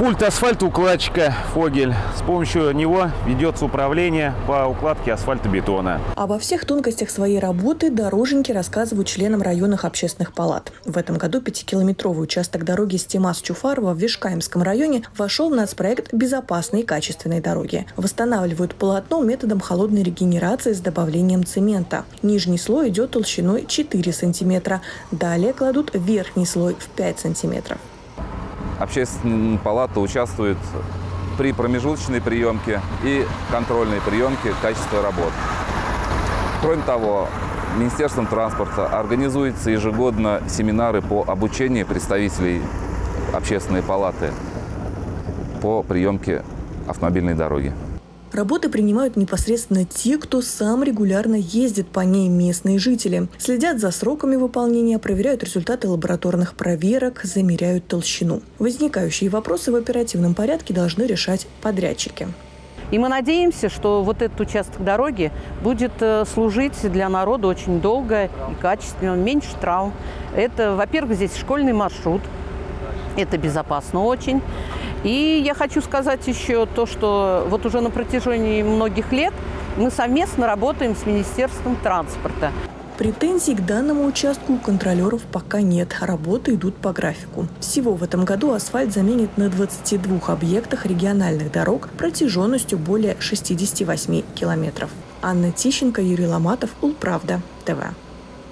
Пульт асфальтоукладчика «Фогель». С помощью него ведется управление по укладке асфальтобетона. Обо всех тонкостях своей работы дорожники рассказывают членам районных общественных палат. В этом году 5-километровый участок дороги Стимас-Чуфарова в Вишкаемском районе вошел в нацпроект «Безопасные и качественные дороги». Восстанавливают полотно методом холодной регенерации с добавлением цемента. Нижний слой идет толщиной 4 сантиметра. Далее кладут верхний слой в 5 сантиметров. Общественная палата участвует при промежуточной приемке и контрольной приемке качества работ. Кроме того, Министерством транспорта организуются ежегодно семинары по обучению представителей общественной палаты по приемке автомобильной дороги. Работы принимают непосредственно те, кто сам регулярно ездит по ней, местные жители. Следят за сроками выполнения, проверяют результаты лабораторных проверок, замеряют толщину. Возникающие вопросы в оперативном порядке должны решать подрядчики. И мы надеемся, что вот этот участок дороги будет служить для народа очень долго и качественно, меньше травм. Это, во-первых, здесь школьный маршрут, это безопасно очень. И я хочу сказать еще то, что вот уже на протяжении многих лет мы совместно работаем с Министерством транспорта. Претензий к данному участку у контролеров пока нет. Работы идут по графику. Всего в этом году асфальт заменит на 22 объектах региональных дорог протяженностью более 68 километров. Анна Тищенко, Юрий Ломатов, Улправда, ТВ.